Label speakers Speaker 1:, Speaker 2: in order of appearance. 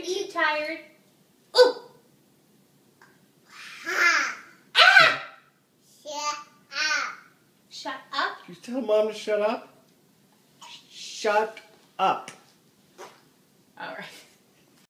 Speaker 1: you tired? Ooh! Ah! Shut up.
Speaker 2: You tell Mom to shut up? Shut up.
Speaker 1: All right.